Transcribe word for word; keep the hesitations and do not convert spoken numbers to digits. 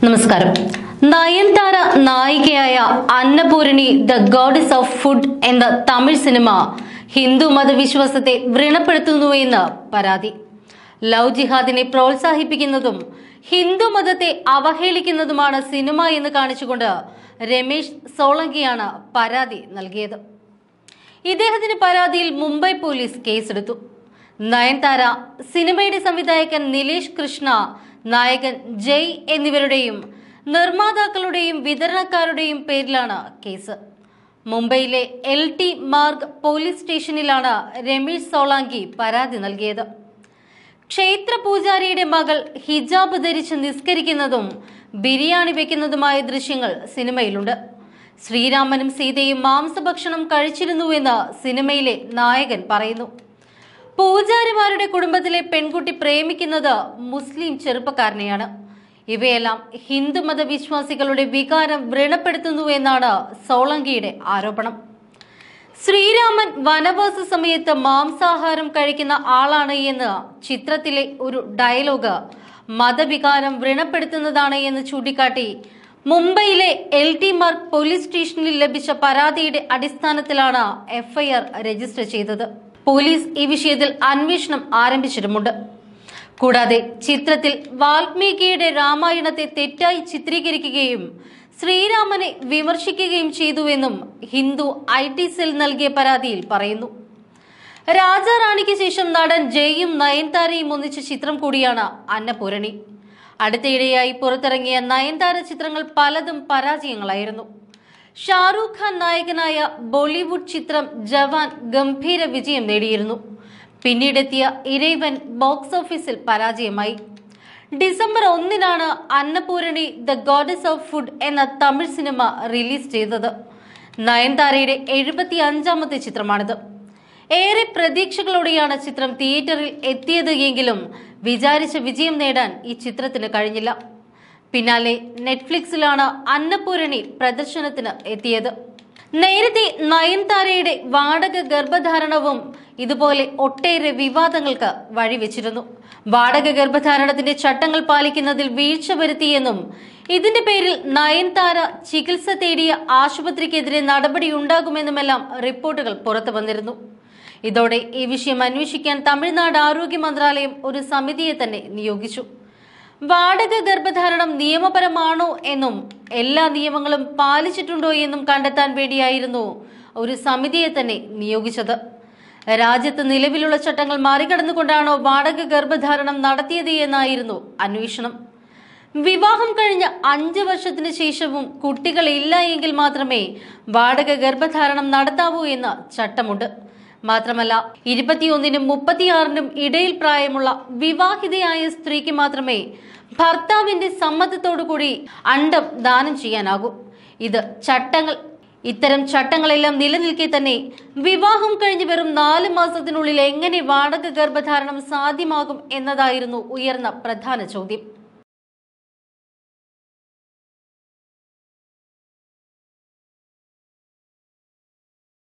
നമസ്കാരം. നയൻതാര നായികയായ Annapoorani the goddess of food എന്ന തമിഴ് സിനിമ ഹിന്ദു മതവിശ്വാസത്തെ വ്രണപ്പെടുത്തുന്നുവെന്ന് പരാതി. ലവ് ജിഹാദിനെ പ്രോത്സാഹിപ്പിക്കുന്നതും ഹിന്ദു മതത്തെ അവഹേളിക്കുന്നതുമാണ് സിനിമ എന്ന് കാണിച്ചുകൊണ്ട് രമേശ് സോളങ്കിയാണ് പരാതി നൽകിയത്. ഇദ്ദേഹത്തിന്റെ പരാതിയിൽ മുംബൈ പോലീസ് കേസെടുത്തു. നയൻതാര, സിനിമയുടെ സംവിധായകൻ നിലേഷ് കൃഷ്ണ, നായകൻ ജയ് എന്നിവരുടെയും നിർമ്മാതാക്കളുടെയും വിതരണക്കാരുടെയും പേരിലാണ് കേസ്. മുംബൈയിലെ എൽ ടി മാർഗ് പോലീസ് സ്റ്റേഷനിലാണ് രമേശ് സോളങ്കി പരാതി നൽകിയത്. ക്ഷേത്ര പൂജാരിയുടെ മകൾ ഹിജാബ് ധരിച്ച് നിസ്കരിക്കുന്നതും ബിരിയാണി വെക്കുന്നതുമായ ദൃശ്യങ്ങൾ സിനിമയിലുണ്ട്. ശ്രീരാമനും സീതയും മാംസഭക്ഷണം കഴിച്ചിരുന്നുവെന്ന് സിനിമയിലെ നായകൻ പറയുന്നു. പൂജാരിമാരുടെ കുടുംബത്തിലെ പെൺകുട്ടി പ്രേമിക്കുന്നത് മുസ്ലിം ചെറുപ്പക്കാരനെയാണ്. ഇവയെല്ലാം ഹിന്ദുമത വിശ്വാസികളുടെ വികാരം വ്രണപ്പെടുത്തുന്നുവെന്നാണ് സോളങ്കിയുടെ ആരോപണം. ശ്രീരാമൻ വനവാസ സമയത്ത് മാംസാഹാരം കഴിക്കുന്ന ആളാണ് എന്ന് ചിത്രത്തിലെ ഒരു ഡയലോഗ് മതവികാരം വ്രണപ്പെടുത്തുന്നതാണ് എന്ന് ചൂണ്ടിക്കാട്ടി മുംബൈയിലെ എൽ ടി മാർഗ് പോലീസ് സ്റ്റേഷനിൽ ലഭിച്ച പരാതിയുടെ അടിസ്ഥാനത്തിലാണ് എഫ്ഐആർ രജിസ്റ്റർ ചെയ്തത്. പോലീസ് ഈ വിഷയത്തിൽ അന്വേഷണം ആരംഭിച്ചിട്ടുമുണ്ട്. കൂടാതെ ചിത്രത്തിൽ വാൽമീകിയുടെ രാമായണത്തെ തെറ്റായി ചിത്രീകരിക്കുകയും ശ്രീരാമനെ വിമർശിക്കുകയും ചെയ്തുവെന്നും ഹിന്ദു ഐ ടി സെൽ നൽകിയ പരാതിയിൽ പറയുന്നു. രാജാറാണിക്ക് ശേഷം നടൻ ജയും നയൻതാരയും ഒന്നിച്ച ചിത്രം കൂടിയാണ് അന്നപൂരണി. അടുത്തിടെയായി പുറത്തിറങ്ങിയ നയൻതാര ചിത്രങ്ങൾ പലതും പരാജയങ്ങളായിരുന്നു. ഷാരൂഖ് ഖാൻ നായകനായ ബോളിവുഡ് ചിത്രം ജവാൻ ഗംഭീര വിജയം നേടിയിരുന്നു. പിന്നീടെത്തിയ ഇരൈവൻ ബോക്സ് ഓഫീസിൽ പരാജയമായി. ഡിസംബർ ഒന്നിനാണ് Annapoorani the goddess of food എന്ന തമിഴ് സിനിമ റിലീസ് ചെയ്തത്. നയൻതാരയുടെ എഴുപത്തി അഞ്ചാമത്തെ ചിത്രമാണിത്. ഏറെ പ്രതീക്ഷകളോടെയാണ് ചിത്രം തിയേറ്ററിൽ എത്തിയത് എങ്കിലും വിചാരിച്ച വിജയം നേടാൻ ഈ ചിത്രത്തിന് കഴിഞ്ഞില്ല. പിന്നാലെ നെറ്റ്ഫ്ലിക്സിലാണ് അന്നപൂരണി പ്രദർശനത്തിന് എത്തിയത്. നേരത്തെ നയൻതാരയുടെ വാടക ഗർഭധാരണവും ഇതുപോലെ ഒട്ടേറെ വിവാദങ്ങൾക്ക് വഴിവെച്ചിരുന്നു. വാടക ഗർഭധാരണത്തിന്റെ ചട്ടങ്ങൾ പാലിക്കുന്നതിൽ വീഴ്ച വരുത്തിയെന്നും ഇതിന്റെ പേരിൽ നയൻതാര ചികിത്സ തേടിയ ആശുപത്രിക്കെതിരെ നടപടിയുണ്ടാകുമെന്നുമെല്ലാം റിപ്പോർട്ടുകൾ പുറത്തു വന്നിരുന്നു. ഇതോടെ ഈ വിഷയം അന്വേഷിക്കാൻ തമിഴ്നാട് ആരോഗ്യ മന്ത്രാലയം ഒരു സമിതിയെ തന്നെ നിയോഗിച്ചു. വാടക ഗർഭധാരണം നിയമപരമാണോ എന്നും എല്ലാ നിയമങ്ങളും പാലിച്ചിട്ടുണ്ടോ എന്നും കണ്ടെത്താൻ വേണ്ടിയായിരുന്നു ഒരു സമിതിയെ തന്നെ നിയോഗിച്ചത്. രാജ്യത്ത് നിലവിലുള്ള ചട്ടങ്ങൾ മറികടന്നുകൊണ്ടാണോ വാടക ഗർഭധാരണം നടത്തിയത് എന്നായിരുന്നു അന്വേഷണം. വിവാഹം കഴിഞ്ഞ അഞ്ച് വർഷത്തിന് ശേഷവും കുട്ടികളില്ല എങ്കിൽ മാത്രമേ വാടക ഗർഭധാരണം നടത്താവൂ എന്ന ചട്ടമുണ്ട്. മാത്രമല്ല, ഇരുപത്തിയൊന്നിനും മുപ്പത്തിയാറിനും ഇടയിൽ പ്രായമുള്ള വിവാഹിതയായ സ്ത്രീക്ക് മാത്രമേ ഭർത്താവിന്റെ സമ്മതത്തോടുകൂടി അണ്ഡം ദാനം ചെയ്യാനാകൂ. ഇത് ചട്ടങ്ങൾ ഇത്തരം ചട്ടങ്ങളെല്ലാം നിലനിൽക്കെ തന്നെ വിവാഹം കഴിഞ്ഞ് വെറും നാല് മാസത്തിനുള്ളിൽ എങ്ങനെ വാടക ഗർഭധാരണം സാധ്യമാകും എന്നതായിരുന്നു ഉയർന്ന പ്രധാന ചോദ്യം.